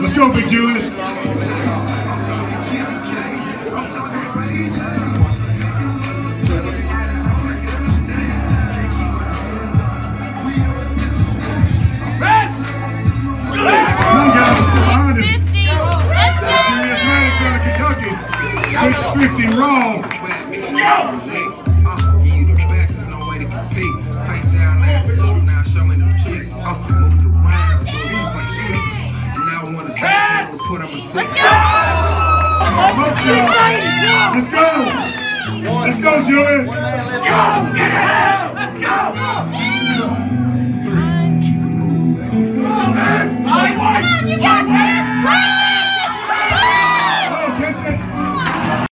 Let's go, Big Julius. Come on, guys, let's get behind him. Julius Maddox out of Kentucky. 650 raw. Let's go! Let's go, Julius! Let's go! Get it out! Let's go!